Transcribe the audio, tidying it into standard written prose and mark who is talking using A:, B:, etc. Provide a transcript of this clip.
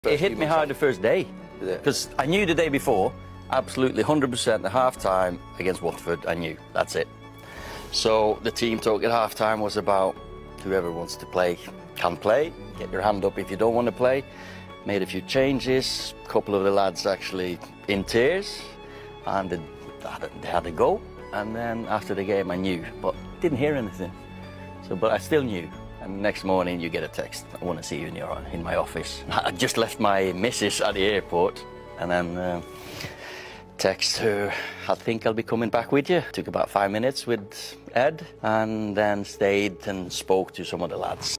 A: It hit me hard the first day, because I knew the day before, absolutely 100% at half-time against Watford, I knew, that's it. So the team talk at half-time was about whoever wants to play can play, get your hand up if you don't want to play. Made a few changes, a couple of the lads actually in tears, and they had to go. And then after the game I knew, but didn't hear anything. But I still knew. And the next morning you get a text, I want to see you in my office. I just left my missus at the airport and then text her, I think I'll be coming back with you. Took about 5 minutes with Ed and then stayed and spoke to some of the lads.